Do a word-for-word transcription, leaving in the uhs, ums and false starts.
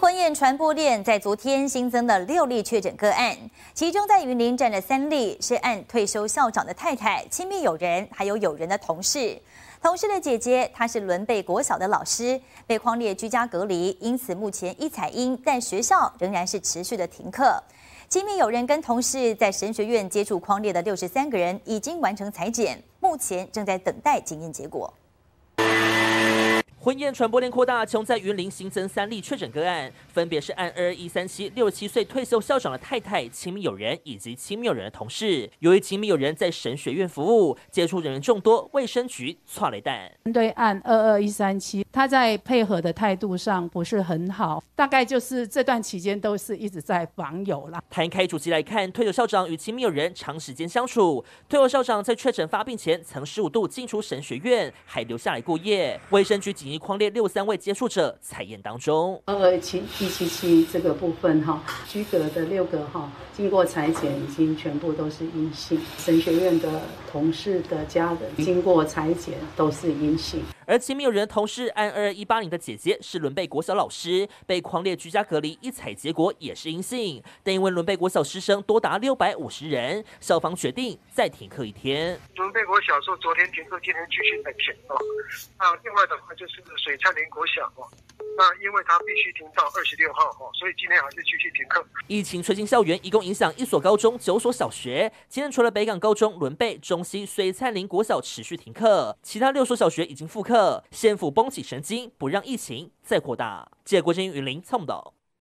婚宴传播链在昨天新增了六例确诊个案，其中在云林占了三例，是按退休校长的太太、亲密友人，还有友人的同事。同事的姐姐，她是伦贝国小的老师，被匡列居家隔离，因此目前一采阴，但学校仍然是持续的停课。亲密友人跟同事在神学院接触匡列的六十三个人已经完成采检，目前正在等待检验结果。 婚宴传播链扩大，其中在云林新增三例确诊个案，分别是按二二一三七六十七岁退休校长的太太、亲密友人以及亲密友人的同事。由于亲密友人在神学院服务，接触人员众多，卫生局剉雷弹。 针对案二二一三七，他在配合的态度上不是很好，大概就是这段期间都是一直在访友啦。 摊开主题来看，退休校长与亲密友人长时间相处，退休校长在确诊发病前曾十五度进出神学院，还留下来过夜。卫生局紧 匡列六三位接触者采验当中， 二二七一七七这个部分哈，居隔的六个哈，经过采检已经全部都是阴性。神学院的同事的家人经过采检都是阴性。 而亲密友人的同事按二二一八零的姐姐是伦贝国小老师，被匡列居家隔离，一采结果也是阴性。但因为伦贝国小师生多达六百五十人，校方决定再停课一天。 伦贝国小说昨天停课，今天继续再停哦。那另外的话就是水灿林国小哦，那因为它必须停到二十六号哦，所以今天还是继续停课。 疫情吹进校园，一共影响一所高中、九所小学。今天除了北港高中、伦贝、中西、水灿林国小持续停课，其他六所小学已经复课。县府绷起神经，不让疫情再扩大。记者郭真云云林参报道。